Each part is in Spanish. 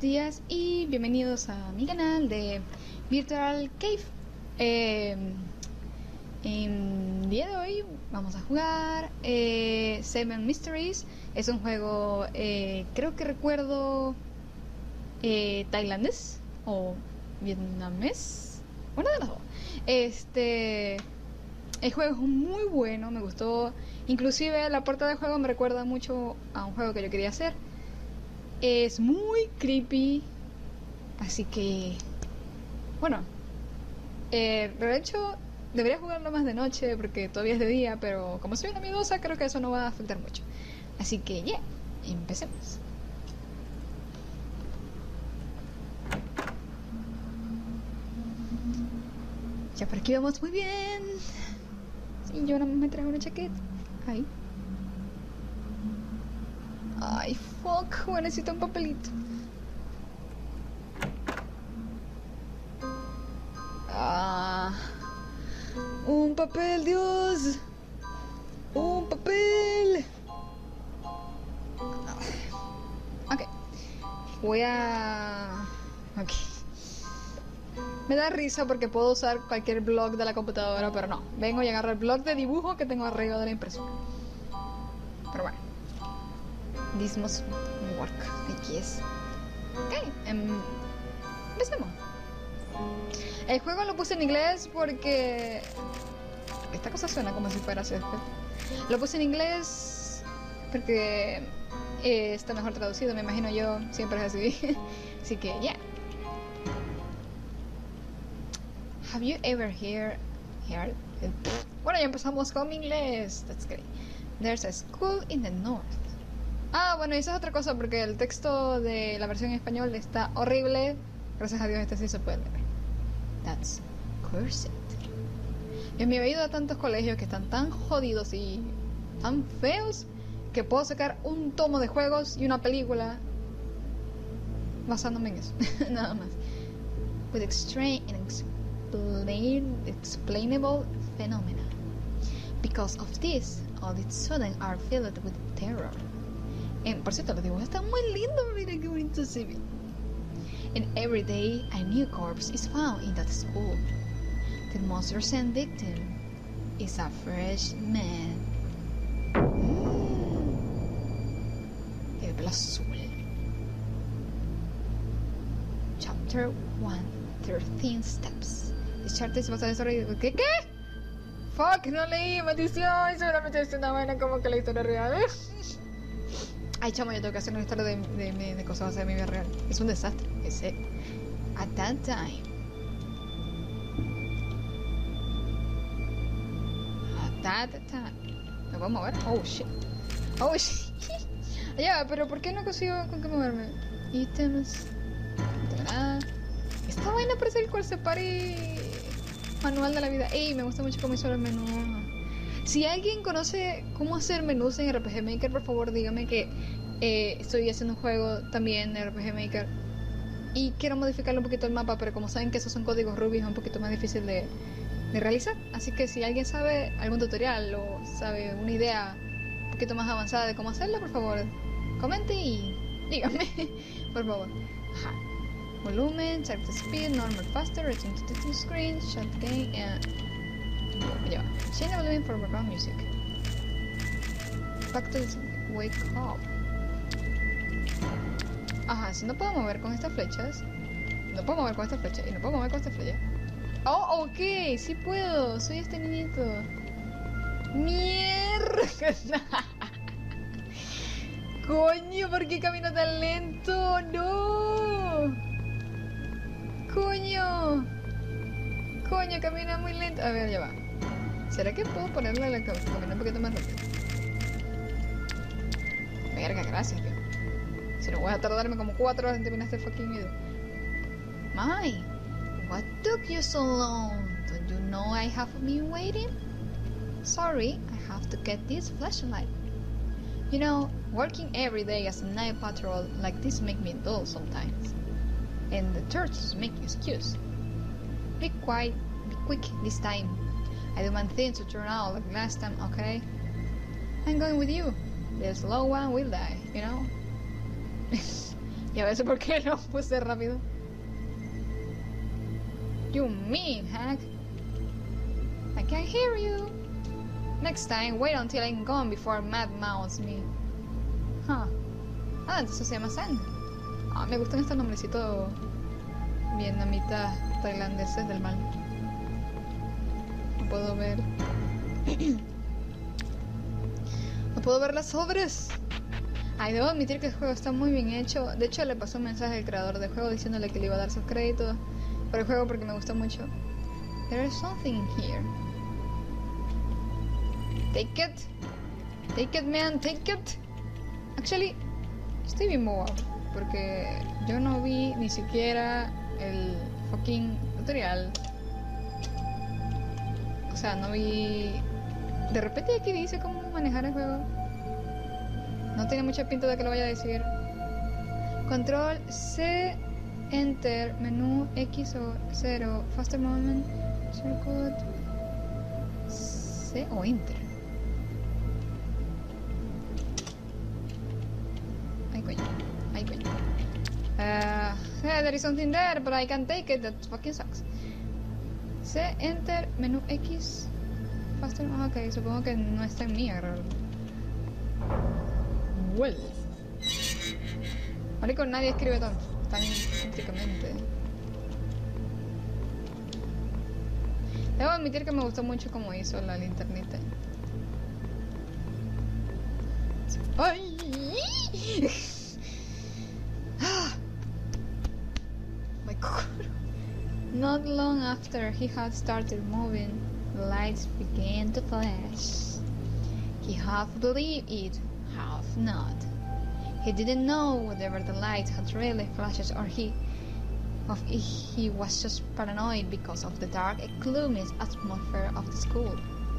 días y bienvenidos a mi canal de Virtual Cave. En el día de hoy vamos a jugar Seven Mysteries. Es un juego, creo que recuerdo, tailandés o vietnamés, una de las dos. El juego es muy bueno, me gustó. Inclusive la portada del juego me recuerda mucho a un juego que yo quería hacer. Es muy creepy, así que bueno, de hecho debería jugarlo más de noche porque todavía es de día, pero como soy una miedosa creo que eso no va a afectar mucho. Así que ya, empecemos. Ya por aquí vamos muy bien. Sí, yo nada más me trajo una chaqueta. Ahí. Ay, fuck, necesito un papelito. Un papel, Dios. Un papel. Ok. Ok. Me da risa porque puedo usar cualquier blog de la computadora, pero no. Vengo y agarro el blog de dibujo que tengo arriba de la impresora. Pero bueno. This must work, I guess. Ok, empecemos. El juego lo puse en inglés porque... Esta cosa suena como si fuera césped. Lo puse en inglés porque está mejor traducido, me imagino yo. Siempre es así. Así que, yeah. Have you ever heard... Bueno, ya empezamos con inglés. That's great. There's a school in the north. Bueno, esa es otra cosa porque el texto de la versión en español está horrible. Gracias a Dios este sí se puede leer. That's cursed. Yo me he ido a tantos colegios que están tan jodidos y tan feos que puedo sacar un tomo de juegos y una película basándome en eso. Nada más. With strange and explainable phenomena. Because of this, all its sudden are filled with terror. Por cierto, los dibujos están muy lindos. Mira qué bonito se ve. And every day a new corpse is found in that school. The most recent victim is a fresh man. El pelo azul. Chapter 1, 13 steps. This chapter se basa en historia. ¿Qué? Fuck, no leí, maldición. Seguramente es una vaina como que la historia real. Ay, chamo, yo tengo que hacer una historia de cosas de mi vida real. Es un desastre. Ese. At that time. ¿Me puedo mover? Oh shit. Ya, pero ¿por qué no consigo con qué moverme? Ítems. No tengo nada. Esta vaina parece el cual se pare. Manual de la vida. Ey, me gusta mucho cómo hizo el menú. Si alguien conoce cómo hacer menús en RPG Maker, por favor dígame que estoy haciendo un juego también en RPG Maker y quiero modificarle un poquito el mapa, pero como saben que esos son códigos Ruby es un poquito más difícil de realizar. Así que si alguien sabe algún tutorial o sabe una idea un poquito más avanzada de cómo hacerlo, por favor comente y dígame. Por favor. Ajá. Volumen, type speed, normal faster, return to the screen, shut game, yeah. Change the volume for background music. Back to the wake up. Ajá, si no puedo mover con estas flechas. No puedo mover con esta flecha. Y no puedo mover con esta flecha. Oh, ok, sí puedo. Soy este niñito. Mierda. Coño, ¿por qué camino tan lento? No. Coño, camina muy lento. A ver, ya va. ¿Será que puedo ponerle la camina un poquito más rápido? Verga, gracias, tío. Si no voy a tardarme como 4 horas en terminar este fucking video. My, what took you so long? Don't you know I have been waiting? Sorry, I have to get this flashlight. You know, working every day as a night patrol like this make me dull sometimes. And the churches make you excuse. Be quick this time. I don't want things to turn out like last time, okay? I'm going with you. The slow one will die, you know? Y a veces, ¿por qué lo puse rápido? You mean, hack? I can't hear you. Next time, wait until I'm gone before Matt mouths me. Huh. Ah, entonces se llama Sang. Ah, me gustan estos nombrecitos vietnamitas tailandeses del mal. No puedo ver. No puedo ver las obras. Ay, debo admitir que el juego está muy bien hecho. De hecho, le pasó un mensaje al creador del juego diciéndole que le iba a dar sus créditos por el juego porque me gustó mucho. There is something in here. Take it. Take it, man. Take it. Actually, estoy bien boba porque yo no vi ni siquiera el fucking tutorial. O sea, no vi... De repente aquí dice cómo manejar el juego. No tiene mucha pinta de que lo vaya a decir. Control C, Enter, menú X o 0, faster movement, shortcut, C o Enter. Ay coño, ay coño. Yeah, there is something there, but I can't take it. That fucking sucks. C, Enter, menú X, faster. Ok, supongo que no está en mí agarrarlo. Well. Marico, nadie escribe tan críticamente. Debo admitir que me gustó mucho como hizo la linternita. ¡Ay! My God. Not long after he had started moving, the lights began to flash. He half believed it, half not. He didn't know whether the light had really flashes or he was just paranoid because of the dark and gloomy atmosphere of the school.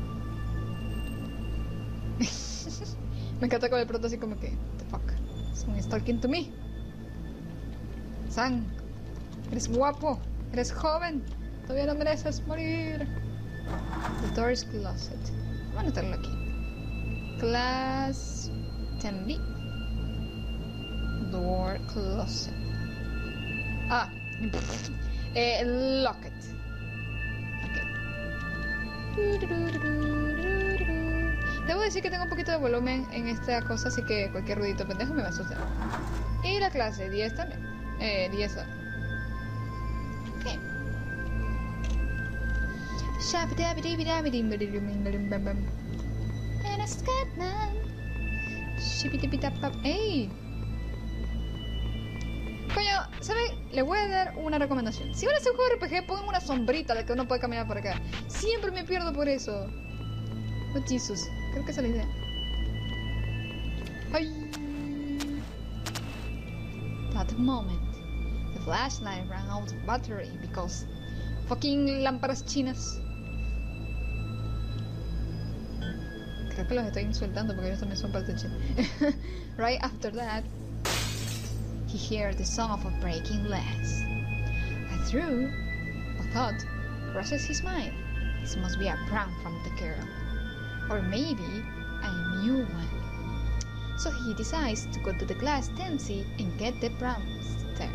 Me encanta con el pronto así como que, what the fuck, someone is talking to me. Sang, eres guapo, eres joven, todavía no mereces morir. The door is closet. Vamos a anotarlo aquí. Class 10B. Door closet. Ah, lock it. Okay. Debo decir que tengo un poquito de volumen en esta cosa, así que cualquier ruidito pendejo me va a asustar. Y la clase 10 también. 10 A. Ok. And a Scatman. ¡Ey! Coño, ¿saben? Le voy a dar una recomendación. Si van a hacer un juego RPG, pongan una sombrita de que uno puede caminar por acá. Siempre me pierdo por eso. Oh, Jesus. Creo que esa es la idea. ¡Ay! At the moment, the flashlight ran out of battery because fucking lámparas chinas. Creo que los estoy insultando porque ellos también son parte china. Right after that, he heard the sound of a breaking glass. A thought crosses his mind. This must be a prank from the girl. Or maybe a new one. So he decides to go to the glass Tensi and get the prankster.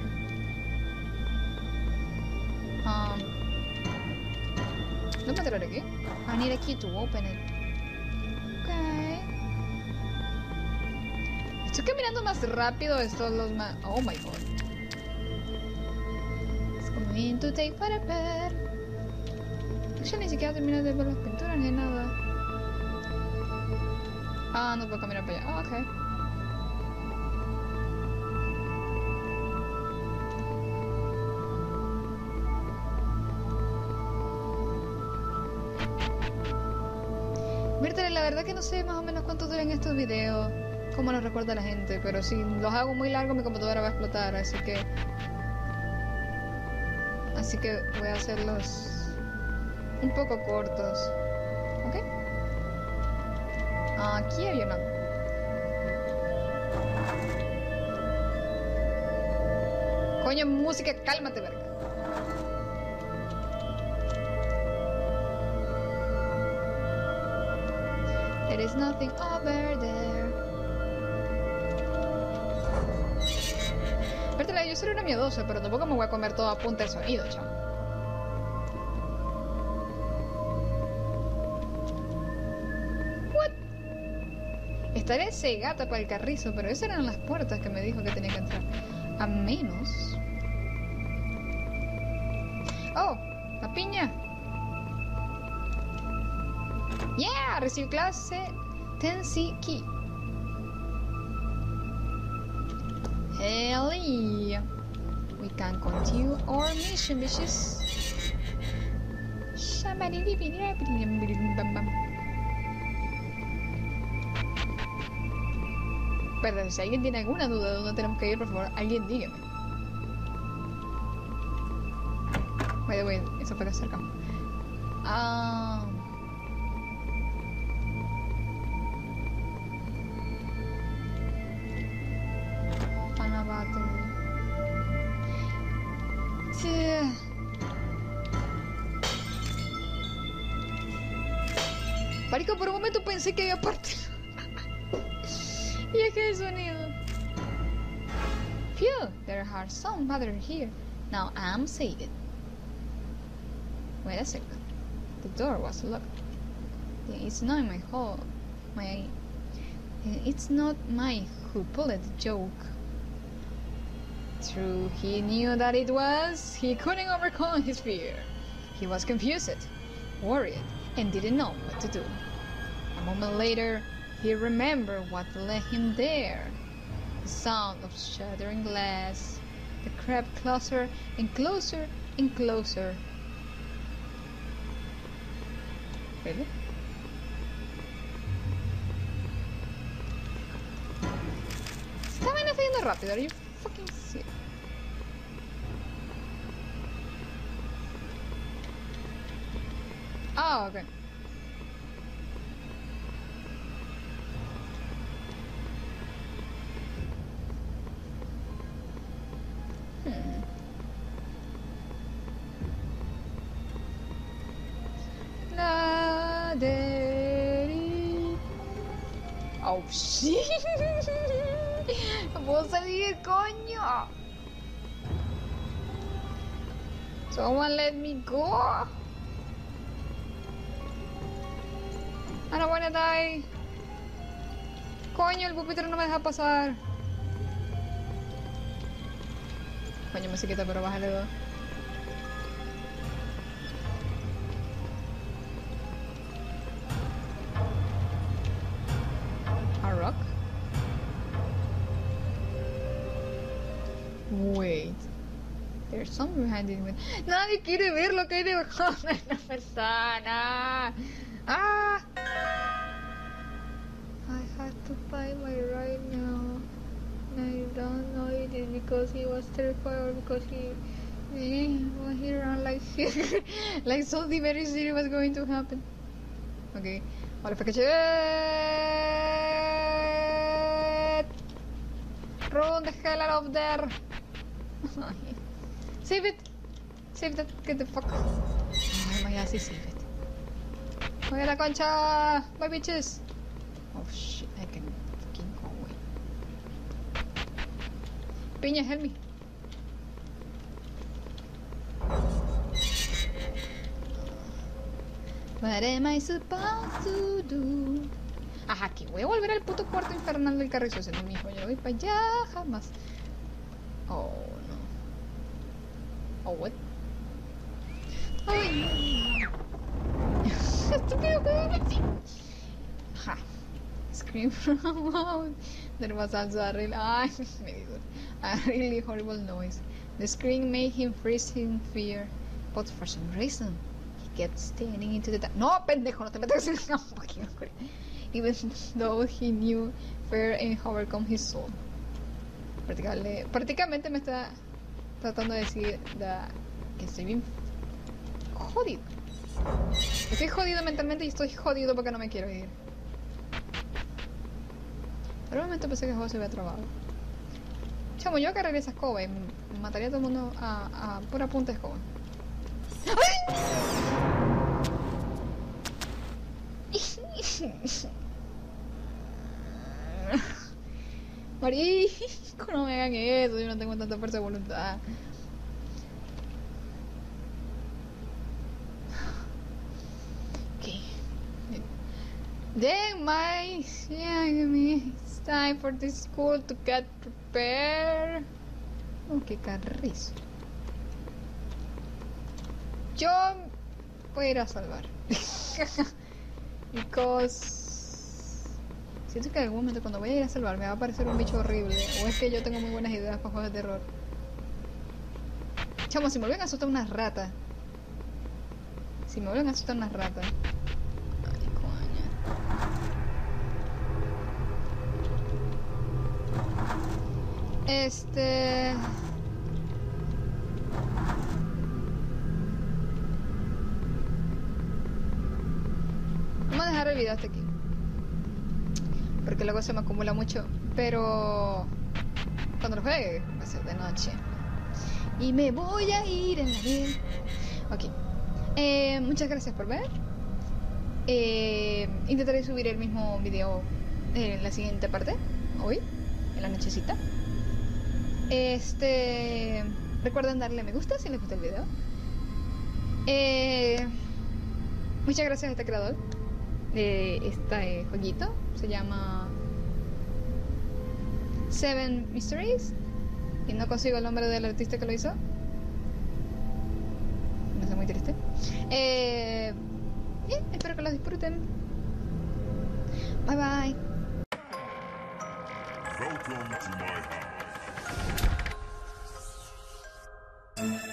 ¿Lo puedo entrar aquí? I need a key to open it. Okay. Estoy caminando más rápido estos los más... Oh my god. It's going to take forever. Yo ni siquiera terminé de ver las pinturas ni nada. Ah, no puedo caminar para allá. Ah, ok. Mírtale, la verdad que no sé más o menos cuánto duran estos videos, cómo los recuerda la gente, pero si los hago muy largos mi computadora va a explotar, así que voy a hacerlos un poco cortos. ¿Ok? Aquí hay una. Coño, música, cálmate, verga. There is nothing over there. Aparte, yo soy una miedosa, pero tampoco me voy a comer todo a punta del sonido, chamo. What? Estaré cegata para el carrizo, pero esas eran las puertas que me dijo que tenía que entrar. A menos... Oh, la piña. Yeah, recibí clase Tensi Key. Hell yeah. We can continue our mission, bitches. Perdón, si alguien tiene alguna duda de dónde tenemos que ir, por favor, alguien dígame. By the way, eso fue que acercamos. Marico, por un momento pensé que había partido. Y es que el sonido. Phew, there are some mother here. Now I'm saved. Wait a second. The door was locked. It's not my hole. It's not my who pulled the joke. True, he knew that it was. He couldn't overcome his fear. He was confused, worried, and didn't know what to do. A moment later, he remembered what led him there. The sound of shattering glass. The crept closer and closer and closer. Really? Está bien haciendo rápido. Are you fucking serious? Ah, okay. Oh shit. No puedo salir, coño. Someone let me go. I don't wanna die. Coño, el pupitre no me deja pasar. Coño, musiquita, pero bájale dos. A rock? Wait. There's something behind it. Nadie quiere ver lo que hay debajo de la ventana. Ah! I had to find my right now. I don't know it is because he was terrified or because he ran like shit. Like something very serious was going to happen. Okay. Vale, fue que shit. Run the hell out of there. Save it. Save that. Get the fuck. Oh my god, save it. Voy a la concha. Bye, bitches. Oh shit, I can fucking go away. Piña, help me. What am I supposed to do? Ajá, que voy a volver al puto cuarto infernal del carrizo haciendo mismo. Yo voy para allá jamás. Oh no. Oh what? Ay. Estúpido juego. Ajá. Scream from out. There was also a really horrible noise. The scream made him freeze in fear, but for some reason he kept staring into the dark. No, pendejo, no te metas en la fucking oscuridad. Even though he knew fear and overcome his soul. Prácticamente me está tratando de decir que estoy bien jodido. Estoy jodido mentalmente y estoy jodido porque no me quiero ir. Por un momento pensé que el juego se había trabado. Chamo, yo agarraría esa escoba y mataría a todo el mundo a pura punta de escoba. ¡Ay! morir. No me hagan eso, yo no tengo tanta fuerza de voluntad. Okay. Then it's time for the school to get prepared. Oh, qué carrizo. Yo voy a ir a salvar. Because siento que en algún momento cuando voy a ir a salvar me va a aparecer un bicho horrible. O es que yo tengo muy buenas ideas para juegos de terror. Chamo, si me vuelven a asustar unas ratas. Si me vuelven a asustar unas ratas. Ay, coño. Vamos a dejar el video hasta aquí. Porque luego se me acumula mucho. Pero cuando lo juegue va a ser de noche. Y me voy a ir en la vida. Ok. Muchas gracias por ver. Intentaré subir el mismo video en la siguiente parte. Hoy, en la nochecita. Recuerden darle me gusta si les gusta el video. Muchas gracias a este creador de este jueguito. Se llama Seven Mysteries. Y no consigo el nombre del artista que lo hizo. Me hace muy triste. Espero que lo disfruten. Bye bye. Welcome to my house.